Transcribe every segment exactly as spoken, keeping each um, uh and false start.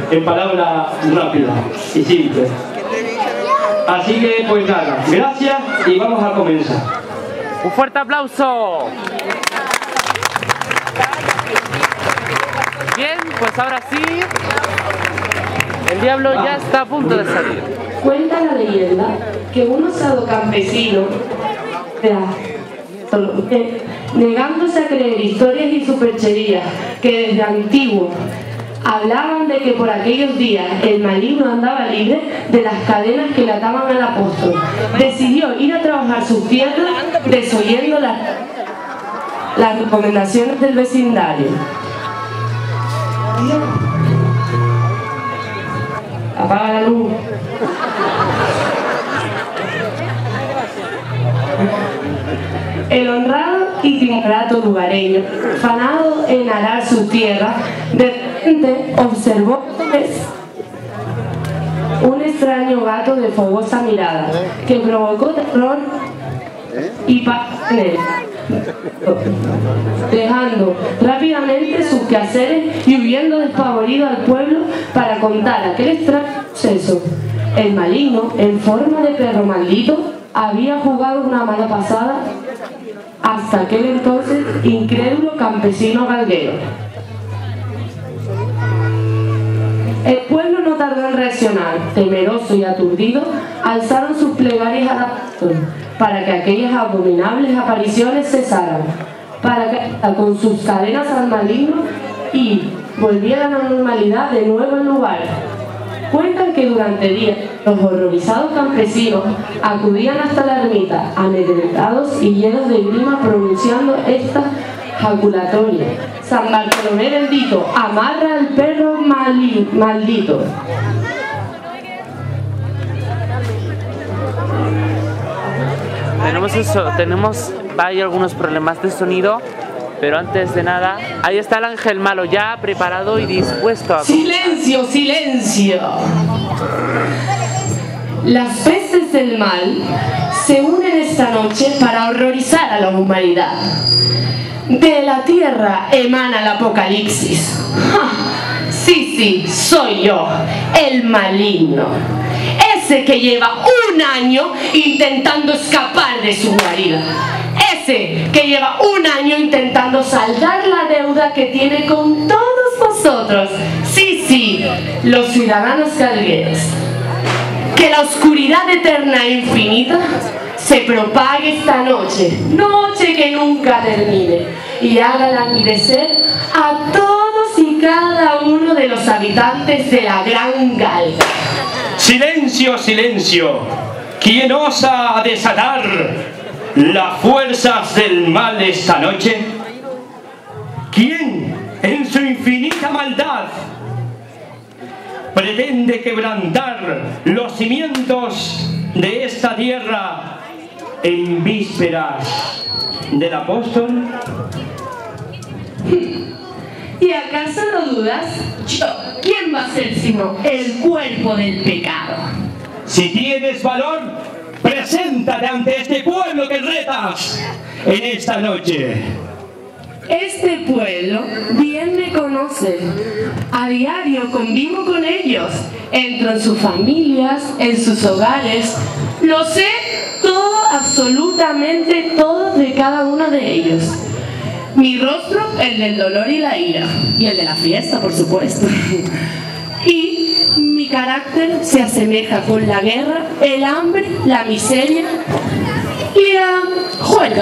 en palabras rápidas y simples. Así que, pues nada, gracias y vamos a comenzar. ¡Un fuerte aplauso! Bien, pues ahora sí, el diablo ya está a punto de salir. Cuenta la leyenda que un osado campesino, negándose a creer historias y supercherías que desde antiguo hablaban de que por aquellos días el maligno andaba libre de las cadenas que le ataban al apóstol, decidió ir a trabajar sus tierras desoyendo las, las recomendaciones del vecindario. Apaga la luz. El honrado y timorato lugareño, fanado en arar su tierra, de repente observó un extraño gato de fogosa mirada que provocó terror y paz en él, dejando rápidamente sus quehaceres y huyendo despavorido al pueblo para contar aquel extraño suceso. El maligno, en forma de perro maldito, había jugado una mala pasada hasta aquel entonces incrédulo campesino galguero. El pueblo no tardó en reaccionar. Temeroso y aturdido, alzaron sus plegarias al apóstol para que aquellas abominables apariciones cesaran, para que con sus cadenas al maligno y volvieran a la normalidad de nuevo el lugar. Cuentan que durante días los horrorizados campesinos acudían hasta la ermita, amedrentados y llenos de grima, pronunciando esta jaculatoria: San Bartolomé bendito, amarra al perro mali, maldito. Tenemos eso, tenemos, hay algunos problemas de sonido, pero antes de nada, ahí está el ángel malo ya preparado y dispuesto a... ¡Silencio, silencio! Las pestes del mal se unen esta noche para horrorizar a la humanidad. De la tierra emana el apocalipsis. ¡Ja! Sí, sí, soy yo, el maligno. Ese que lleva un año intentando escapar de su guarida. Ese que lleva un año intentando saldar la deuda que tiene con todos vosotros. Sí, sí, los ciudadanos galgueros. Que la oscuridad eterna e infinita se propague esta noche, noche que nunca termine, y haga languidecer a todos y cada uno de los habitantes de la Gran Galga. ¡Silencio, silencio! ¿Quién osa desatar las fuerzas del mal esta noche? ¿Quién, en su infinita maldad, pretende quebrantar los cimientos de esta tierra en vísperas del apóstol? ¿Y acaso lo dudas? Yo, ¿quién va a ser sino el cuerpo del pecado? Si tienes valor, preséntate ante este pueblo que retas en esta noche. Este pueblo bien me conoce. A diario convivo con ellos. Entro en sus familias, en sus hogares. Lo sé todo, absolutamente todo de cada uno de ellos. Mi rostro, el del dolor y la ira. Y el de la fiesta, por supuesto. Y mi carácter se asemeja con la guerra, el hambre, la miseria y la juerga.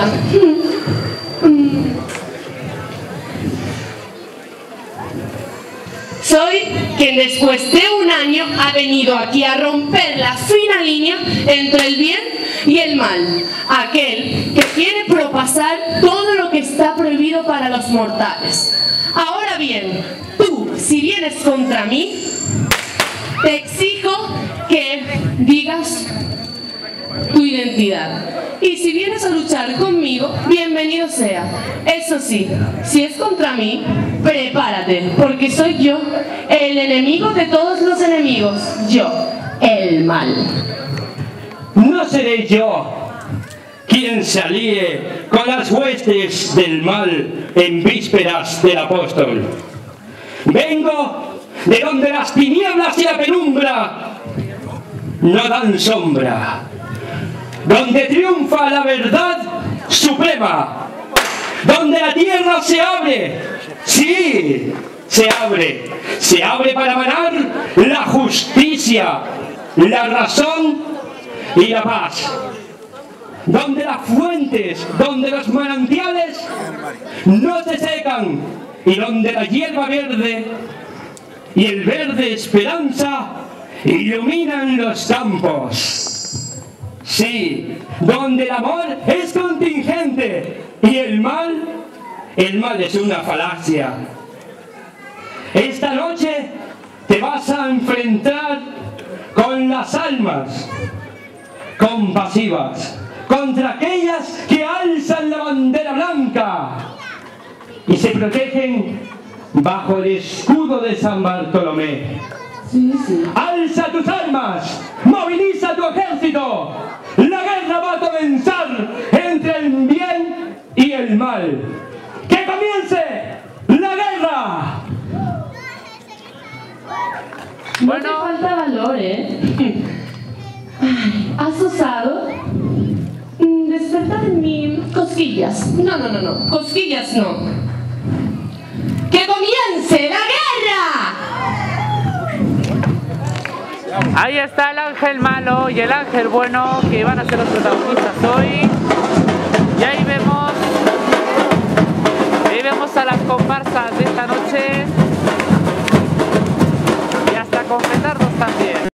Soy quien después de un año ha venido aquí a romper la fina línea entre el bien y el mal. Aquel que quiere propasar todo lo que está prohibido para los mortales. Ahora bien, tú, si vienes contra mí, te exijo que digas tu identidad. Y si vienes a luchar conmigo, bienvenido sea. Eso sí, si es contra mí, prepárate, porque soy yo, el enemigo de todos los enemigos. Yo, el mal. No seré yo quien se alíe con las huestes del mal en vísperas del apóstol. Vengo de donde las tinieblas y la penumbra no dan sombra, donde triunfa la verdad suprema, donde la tierra se abre, sí, se abre, se abre para manar la justicia, la razón y la paz, donde las fuentes, donde los manantiales no se secan y donde la hierba verde y el verde esperanza iluminan los campos. Sí, donde el amor es contingente y el mal, el mal es una falacia. Esta noche te vas a enfrentar con las almas compasivas, contra aquellas que alzan la bandera blanca y se protegen bajo el escudo de San Bartolomé. Sí, sí. Alza tus armas, moviliza tu ejército. La guerra va a comenzar entre el bien y el mal. ¡Que comience la guerra! No te falta valor, ¿eh? Ay, ¿has osado mm, despertar en mí cosquillas? No, no, no, no. Cosquillas no. ¡Que comience la guerra! Ahí está el ángel malo y el ángel bueno que van a ser los protagonistas hoy. Y ahí vemos, ahí vemos a las comparsas de esta noche y hasta con petardos también.